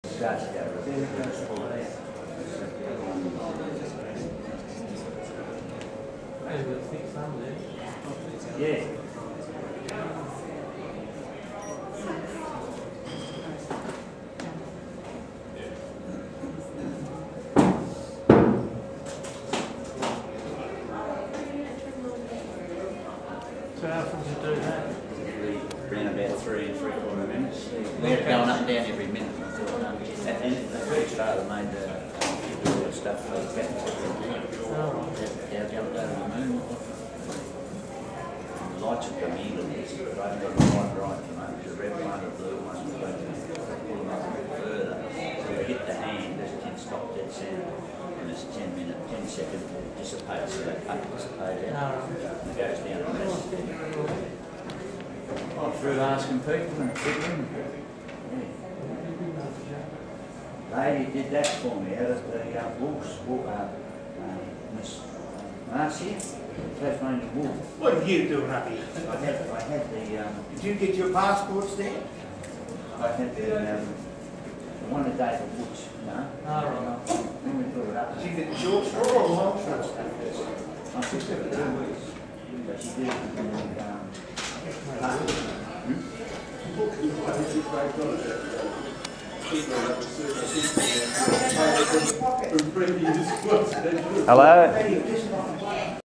Yeah. So how often do you do that? Around about 3 and 3/4 minutes. We're going up and down every minute. And the first father made the stuff for the cat. Yeah, jumped over the moon. The lights have come in, but they made the light right at the moment. The red one, the blue one, the blue one. Pull them up a bit further. So we hit the hand, there's a 10-stop dead sound. And it's 10 seconds, it dissipates, so that cut dissipates out. And it goes down the rest. Oh, through asking people and fiddling. Yeah. Lady did that for me out of the Miss Marcia, Tasmanian wool. What are you doing up here? I had the Did you get your passports there? I had the one a day for Woods, no? Then we put it up. Did you get the short straw or long straw? I took it for 2 weeks, but she did it Hello?